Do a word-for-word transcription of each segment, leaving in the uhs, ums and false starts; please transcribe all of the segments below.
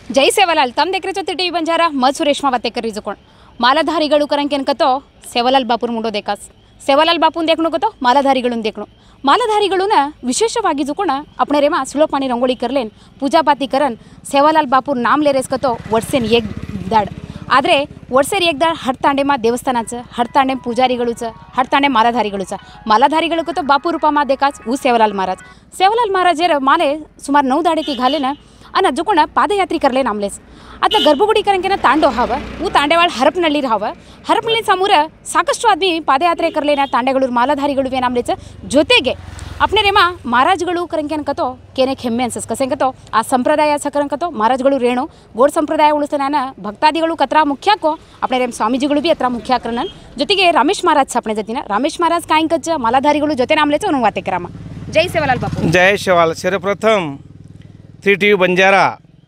जय सेवालाल तम देख रहे टीवी बंजारा मत सुरेशमा बातें कर रही मालाधारीगळु करंकेन कतो सेवालाल बापूर मुंडो देखास सेवालाल बापून देखणो कतो मालाधारीगळुन देखणो मालाधारीगळुन विशेषವಾಗಿ ಜುಕೋಣ अपने रेमा सुलोपानी रंगोळी करलेन पूजा पाती करन सेवालाल बापूर नाम ले रेस कतो वर्षेन एक दाड ಆದರೆ ವರ್ಷೇರಿ एक दाड हडतांडेमा देवस्थानाचं हडतांडे पुजारीगळुचं हडतांडे मालाधारीगळुचं मालाधारीगळु कतो बापू रूपामा देखाच ऊ सेवालाल महाराज सेवालाल महाराज येर माले सुमार नऊ दाडे ती घाले ना अन जुकोण पादयात्री करले नामलेस आता गर्भगुडी कರಂಕೆನ ತಾಂಡೋ ಹಾವ ऊ ತಾಂಡೆವಾಳ ಹರಪನಳ್ಳಿ ಹಾವ ಹರಪನಳ್ಳಿ ಸಮೂರ ಸಾಕಷ್ಟು ಆದ್ಮಿ ಪಾದಯಾತ್ರೆ करलेನ ತಾಂಡೆಗಳೂರು ಮಾಲಾಧಾರಿಗಳು वे नामलेच ಜೊತೆಗೆ अपने रेमा महाराजगळु कರಂಕೆನ कतो केने खेम्मे अनसस कसे कतो आ संप्रदाय असा करन कतो महाराजगळु रेणो गोड संप्रदाय उळसनाನ भक्तादिगळु कत्रा मुख्याको अपने रेम स्वामीजीगळु बी अत्रा मुख्या करनन ಜೊತೆಗೆ रमेश महाराज अपने जतिನ रमेश महाराज कायंकच मालाधारीगळु ಜೊತೆ नामलेच अनु वाते करामा जय सेवालाल बापू जय सेवालाल सर्वप्रथम थ्री टी व्ही बंजारा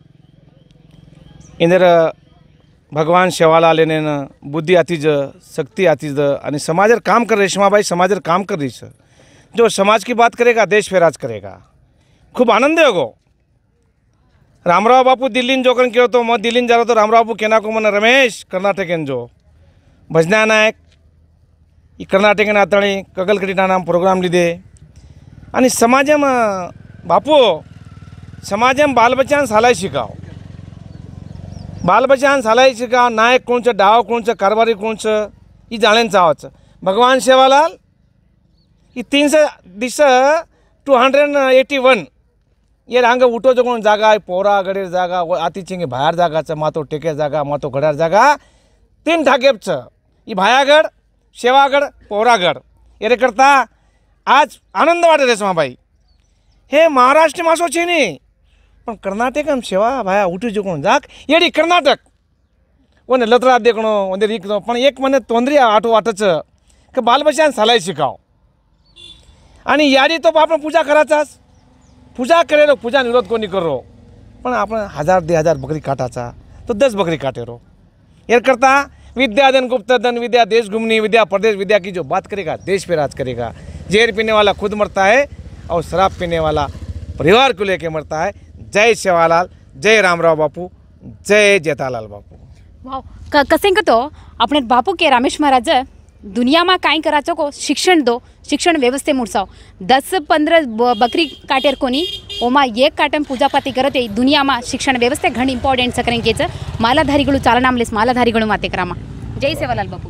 इंदर भगवान सेवालाल येणं बुद्धी आतीज शक्ति आतीज आणि समाजर काम कर रेशमाबाई समाजर काम कर रही है जो समाज की बात करेगा देश पे राज करेगा खूब आनंद है गो रामराव बापू दिल्ली जो कन क्यों तो मैं दिल्ली जा रहा तो रामराव बापू केना को मन रमेश कर्नाटक जो भजना नायक ई कर्नाटक आतणी कगलकटी नाम प्रोग्राम लिदे आणि समाजम बापू समाजम बालबच्चान सालाय शिकाव बालबच्चान सालाय शिकाव नायक कोणचं डाव कोणचं कारभारी कोणचं ही जाणेन चावाचं भगवान सेवालाल ही तीनशे this two hundred eighty one ये रांग उठो जो कोण जागा आहे पोरा गडेर जागा आतीचिंगे भायर जागाचं मातो टेके जागा मातो घड्यार जागा तीन ठाकेपचं ही भायागड सेवागड पोरागड येरे करता आज आनंद वाटे रेशमाबाई हे महाराष्ट्र मासो छे नी पण कर्नाटक हम सेवा भाया उठी जो कोण जाग येडी कर्नाटक ओने लतरा देखणो ओने रिकनो पण एक मने तोंदरी आठो वाटचं की बालबच्चान सालाय शिकाव आणि यादी तो आपण पूजा कराचाच पूजा करेलो पूजा निरोध कोणी करो पण आपण हजार दे हजार बकरी काटाचा तो दस बकरी काटे रो ये करता विद्याधन गुप्तधन विद्या देश घूमनी विद्या प्रदेश विद्या की जो बात करेगा देश पे राज करेगा जहर पीने वाला खुद मरता है और शराब पीने वाला परिवार को लेके मरता है जय सेवालाल जय रामराव बापू जय जेठालाल बापू वाव कसे तो अपने बापू के रमेश महाराज दुनिया में काय कराचो को शिक्षण दो शिक्षण व्यवस्थे मुड़साव दस पंद्रह बकरी काटेर कोनी ओमा एक काटन पूजा पाती करते दुनिया में शिक्षण व्यवस्थे घण इंपॉर्टेंट सकरें केच मालाधारीगळु चाल नामलेस मालाधारीगळु माते करामा जय सेवालाल बापू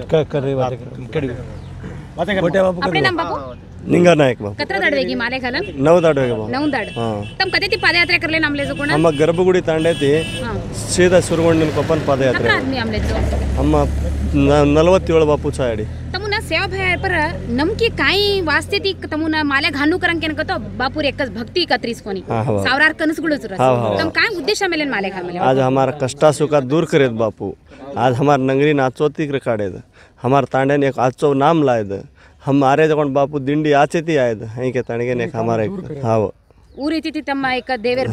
अपने नाम बापू निंगा नायक बापू कतरा दाडवेगी माले घालन नऊ दाडवेगी बापू नऊ दाड तम कधी ती पादयात्रा करले नामले जो कोण हम गर्भगुडी तांडेती सीधा सुरवंडन कोपन पादयात्रा कतरा आदमी आमले जो हम नलवत्तेळु बापू छाडी तमुना सेवा भय पर नमकी काई वास्ते ती तमुना माले घालू करंकेन कतो बापूर एकच भक्ती कत्रीस कोनी सावरार कनसगुळुच रस तम काय उद्देश मेलेन माले घालले आज हमारा कष्टा सुखा दूर करेत बापू आज हमार नंगरी नाचोती काढेद हमार तांडेन एक आजचो नाम लायद हमारे जकोण बापू दिंडी आचे ती आयद हई के ताणगेन एक हमारे हाव ಊ ರೀತಿ ತಮ್ಮ ಏಕ ದೇವರ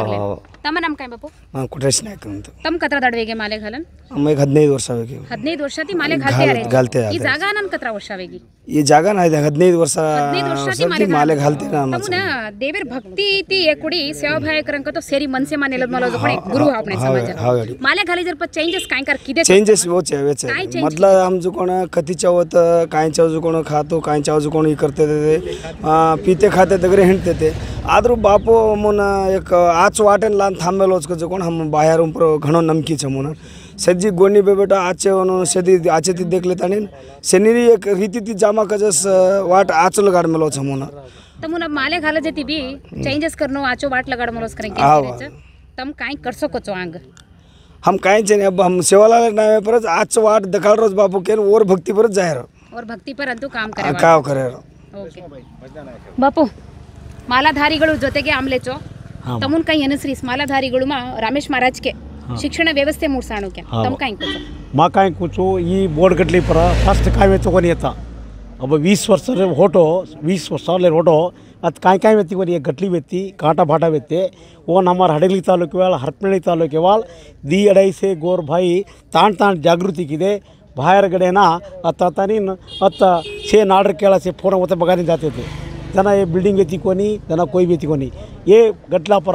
ತಮ್ಮ ನಮ್ಮ ಕಾಯಿ ಬಾಪು ಹಾಂ ಕುಟ್ರೇಶ್ ನಾಯಕ್ ಅಂತ ತಮ್ಮ ಕತ್ರ ದಡವೆಗೆ ಮಾಲೆ घालन हम एक ಹದಿನೈದು ವರ್ಷ ಆಗಿ ಹದಿನೈದು ವರ್ಷ ತಿ ಮಾಲೆ घालते घालते ಈ ಜಾಗ ನನ್ ಕತ್ರ ವರ್ಷ ಆಗಿ ಈ ಜಾಗ ನಾ ಇದೆ ಹದಿನೈದು ವರ್ಷ ಹದಿನೈದು ವರ್ಷ ತಿ ಮಾಲೆ घालते ना ತಮ್ಮನ ದೇವರ ಭಕ್ತಿ ತಿ ಎಕುಡಿ सेवा भाय करंक तो सेरी मनसे मा नेलद मला जो कोणी गुरु आपणे समाज माले घाली जर प चेंजेस काय कर किदे चेंजेस वो चेवे छे मतलब हम जो कोण कती चावत काय चाव जो कोण खातो काय चाव जो कोण करते ते पीते खाते दगरे हिंडते ते आद्रू बापू मुन एक आच वाटेन लान थांबेलोच जो कोण हम बाहेर उपर घणो नमकी छ मुन सज्जी गोनी बे बेटा आचे वनो सदी आचे ती देख लेता ने सेनीरी एक रीति ती जामा कजस वाट आचल गाड मेलो छ मुन तमुना माले घाल जती बी चेंजेस करनो आचो वाट लगाड मलोस करें के तम काय कर सको छो आंग हम काय छे अब हम सेवालाल नामे पर आचो वाट दखाल रोज बापू के और भक्ति पर जाय और भक्ति पर अंतु काम करे काम करे ओके बापू मालाधारीगळु ಜೊತೆಗೆ ಆಮ್ಲೆಚೋ ತಮುನ್ ಕೈ ಅನಸ್ರೀಸ್ ಮಾಲಾಧಾರಿಗಳು ಮಾ ರಮೇಶ್ महाराज के शिक्षण व्यवस्थे मुडसाणो क्या तम काय कुचो मा काय कुचो ई बोर्ड गटली पर फर्स्ट काय वेचो कोणी येता अब वीस वर्ष होटो वीस वर्षाले होटो अत काय काय वेती कोणी एक गटली वेती कांटा भाटा वेते वो नमर हडगली तालुके वाल हरपनळी तालुके वाल दी अडई से गोर भाई ताण ताण जागृती किदे बाहेर गडेना आता तानी आता छे नाडर केला से फोन होते बगानी जाते थे जना ये बिल्डिंग वेती कोनी जना कोई वेती कोनी ये गटला पर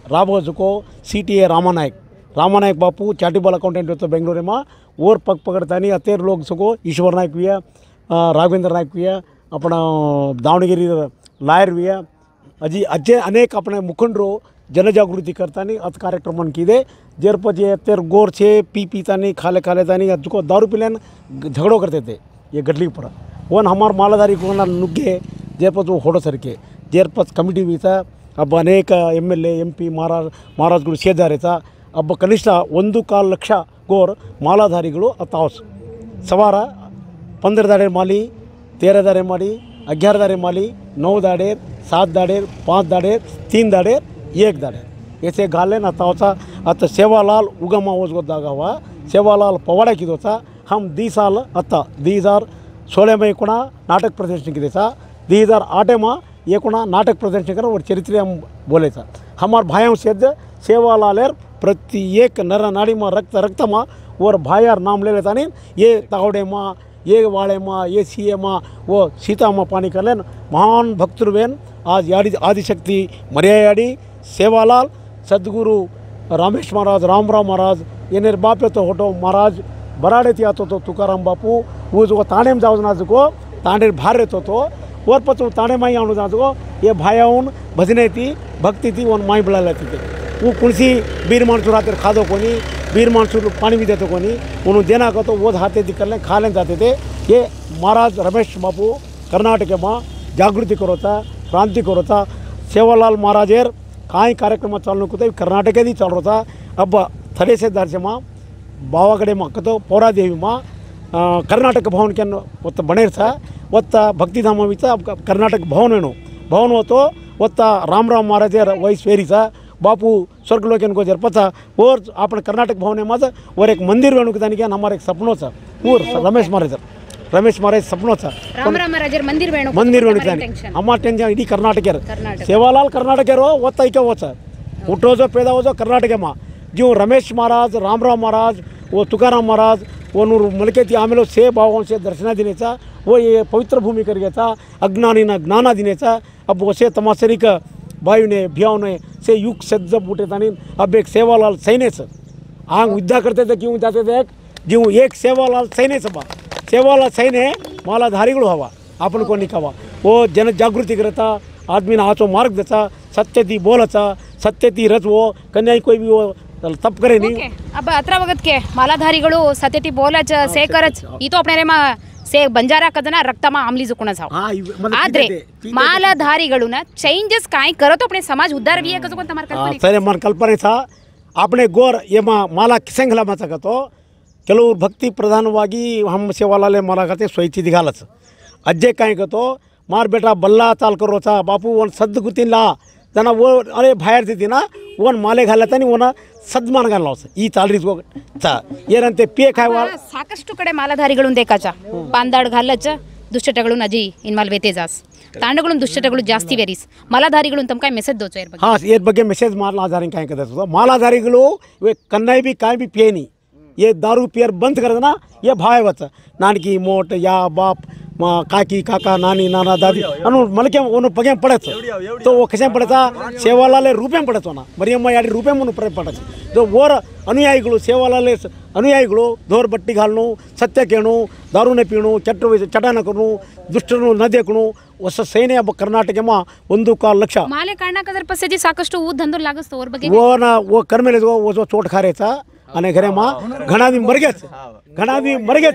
राबोजुको C T A Ramanayak Ramanayak बापू चैरिटेबल अकाउंटेंट होते बेंगलुरु में और पग पकड़तानी अतेर लोग सको ईश्वर नायक भी है, राघवेंद्र नायक भी है, अपना दावणगिरी लायर भी है, अजी अज्जे अनेक अपने मुखंडरू जनजागृति करतानी अत कार्यक्रम कीदे जेर पचे अतेर गोर छे पी पीतानी खाले खाले तानी अजको दारू पिलेन झगड़ो करते थे ये गडली पर वन हमार मालाधारी को नुग्गे जेर पच वो होटो सरके जेर पच कमिटी भी था अब अनेक M L A M P महाराज महाराजगुरु ಸೇದ್ದಾರೆ अब कनिष्ठ ಒಂದು ಕಾಲು ಲಕ್ಷ ಗೋರ್ ಮಾಲಾಧಾರಿಗಳು ತಾವಸ್ ಸವಾರ पंद्रह दाड़े माली तेरह दाड़े माली ग्यारह दाड़े माली नौ दाड़े सात दाड़े पाँच दाड़े तीन दाड़े एक दाड़े ऐसे गाले ना तावसा अत सेवालाल उगमा ओसगोदागा हुआ सेवालाल पवाड़ा की दोसा हम दी साल अत दी हज़ार सोलह में कोणा नाटक प्रदर्शन की था दी हज़ार आठ में ये कोणा नाटक प्रदर्शन कर और चरित्र हम बोले था हमार भाइयों से सेवालाल प्रति एक नर नाड़ी में रक्त रक्त में और भायार नाम ले लेता नहीं ये तावड़े माँ ये वाले माँ ये सीए माँ वो सीता माँ पानी कर लेन महान भक्तुर्वेन आज याडी आदिशक्ति मर्यायाडी सेवालाल सद्गुरु रामेश महाराज रामराव महाराज ये बापे तो होटो महाराज बराडे थी आतो तो तुकाराम बापू वो जो ताणे में जाओ नाजुको ताणे भार रहते तो और पच ताणे माई आने नाजुको ये भायाउन भजने थी भक्ति थी वो माई बुला लेती थी वो कुणसी बीर मानसू रात खादो कोनी बीर मानसू पानी भी देते कोनी उन्होंने देना का तो वो हाथे थी कर लें खा लें जाते थे ये महाराज रमेश बापू कर्नाटक में जागृति करो था क्रांति करो था सेवालाल महाराजेर काई कार्यक्रम चालू को कर्नाटक चालू था अब थड़े से दर्शे में बावागड़े में तो पौरादेवी में कर्नाटक भवन के ಒತ್ತ ಬಣೇರ್ था ಒತ್ತ भक्तिधाम भी था कर्नाटक भवन ಏನು भवन हो तो ಒತ್ತ रामराव महाराज वैस वेरी था बापू स्वर्गलोक को जर पता और अपने कर्नाटक भवन में मत और एक मंदिर वेणु दानी क्या हमारे एक सपनों था वो रमेश महाराज रमेश महाराज सपनों था रामराव महाराज मंदिर वेणु मंदिर वेणु दानी हमार टेंशन इडी कर्नाटक सेवालाल कर्नाटक ओत्ता इके वो हुटो जो पैदा हो जो कर्नाटक में जो रमेश महाराज रामराव महाराज वो तुकाराम महाराज वो नूर मलकेती आमेलो से भावों से दर्शन दिनेचा वो ये पवित्र भूमि कर गया था अज्ञानी ना ज्ञाना दिनेचा अब वो से तमाशरिक भाई ने भ्याव ने से युग सज्ज बूटे तानी अब एक सेवालाल सैने से आंग युद्ध करते थे क्यों जाते थे जो एक सेवालाल सैने सभा सेवालाल सैने मालाधारी हवा अपन को निकावा वो जन जागृति करता आदमी ने हाथों मार्ग देता सत्य थी बोलता सत्य थी रच वो कन्या कोई भी वो तप करे नहीं अब अत्र वगत के मालाधारीಗಳು सत्यती बोलच से करच ई तो अपने रे मा से बंजारा कदना रक्त मा आमली जुकुणा जाव आद्रे मालाधारीಗಳನ್ನ चेंजेस काय करत अपने समाज उद्धार भी है कसो कोण तमार कल्पने सर मन कल्पने था आपने गोर येमा माला किसंगला माचकतो ಕೆಲವು ಭಕ್ತಿ ಪ್ರಧಾನವಾಗಿ हम सेवालाले माला खाते सोयची दिघालच अज्जे काय कतो मार बेटा बल्ला चाल करो था बापू वन सद्द गुतिनला जना वो अरे बाहेर देती ना वन माले घालतानी वना सद्मान घाललास ಈ ತಾಳ್ರಿಸ್ ಹೋಗ್ತಾ ಏನಂತೆ ಪೇ ಕಾಯ್ವಾ ಸಾಕಷ್ಟು ಕಡೆ ಮಾಲಾಧಾರಿಗಳನ್ನು ದೇಕಾಚ ಪಾಂದಾಡ್ घालच दुश्चटಗಳು ನಜಿ ಇನ್ವಾಲ್ವ್ ವೇತೆಜಾಸ್ ತಾಂಡಗಳು दुश्चटಗಳು ಜಾಸ್ತಿ ವೇರಿಸ್ ಮಾಲಾಧಾರಿಗಳು ತಮ್ಮ काय ಮೆಸೇಜ್ ದೋಚೋ ಇರ ಬಗ್ಗೆ हां ये ಬಗ್ಗೆ ಮೆಸೇಜ್ ಮಾಲಾಧಾರಿ काय करता मालाधारीಗಳು वे कन्नाई भी काय भी पिएनी ये दारू पियर बंद कर देना ये भावच नानकी मोट या बाप काकी काका नानी नाना दादी अनु मलके ओनो पगे पड़त तो वो कसे पड़ता सेवालाले रूपे पड़त ना मरियम्मा याडी रूपे मुन पड़त जो ओर अनुयायिಗಳು सेवालाले अनुयायिಗಳು दोर बट्टी घालनु सत्य केणु दारू ने पीणु चट चटान करनु दुष्टनु न देखणु ಹೊಸ ಸೇನೆ अब कर्नाटक में ಒಂದು ಕಾಲು ಲಕ್ಷ ಮಾಲೆ ಕಾರಣಕದರ ಪಸೆಜಿ ಸಾಕಷ್ಟು ಊ ಧಂಧೋ लागस और ಬಗ್ಗೆ वो ना वो कर्मेले वो वो जो चोट खा रहे था अने घरे में घना भी मर गए घना भी मर गए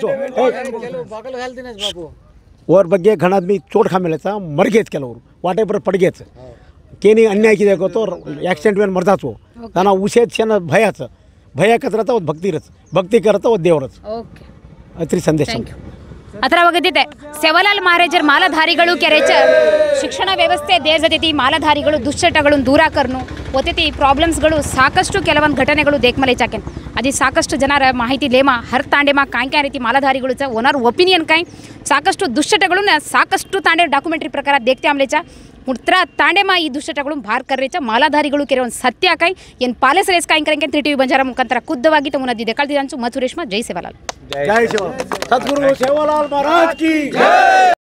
और ಬಗ್ಗೆ घना आदमी चोट खा मेले था मर गए ಕೆಲವರು वाटे पर पड़ गए केनी अन्याय की देखो तो एक्सीडेंट में मरता तो ना उसे छेन भयाच भय कतरता वो भक्ती रच भक्ती करता वो देवरच ओके अत्री संदेश अत्र वगदिते सेवालाल महाराजर मालाधारीಗಳು ಕೆರೆಚ ಶಿಕ್ಷಣ ವ್ಯವಸ್ಥೆ ದೇಶದತಿ ಮಾಲಾಧಾರಿಗಳು ದುಶ್ಚಟಗಳನ್ನು ದೂರ करनु ಒತೆತಿ ಪ್ರಾಬ್ಲಮ್ಸ್ ಗಳು ಸಾಕಷ್ಟು ಕೆಲವೊಂದು ಘಟನೆಗಳು ದೇಖಮಲೆ ಚಾಕೆನ್ ಅದಿ ಸಾಕಷ್ಟು ಜನರ ಮಾಹಿತಿ ಲೇಮ ಹರ್ ತಾಂಡೆಮ ಕಾಂಯ ಕಾಂಯ ರೀತಿ ಮಾಲಾಧಾರಿಗಳು ಚ ಓನರ್ ಒಪಿನಿಯನ್ ಕಾಂಯ ಸಾಕಷ್ಟು ದುಶ್ಚಟಗಳನ್ನು ಸಾಕಷ್ಟು ತಾಂಡೆ ಡಾಕ್ಯುಮೆಂಟರಿ ಪ್ರಕಾರ देखते आमले चा उतर तांडे में ई दुश्चटಗಳು भार कर रहे मालाधारीಗಳು ಕೆಲವೊಂದು ಸತ್ಯ ಕಾಯಿ ಏನು ಪಾಲಿಸ್ ರೇಸ್ ಕಾಯಿ ಕರೆಂಗೆ ತ್ರೀ ಟಿವಿ ಬಂಜಾರ ಮುಖಾಂತರ ಖುದ್ದವಾಗಿ ತಮ್ಮನದಿದೆ ಕಳ್ದಿದಂಚು ಮತ್ ಸುರೇಶ್ಮ ಜೈ ಸೇವಾಲಾಲ್ जय सेवा सद्गुरु सेवालाल महाराज की जय।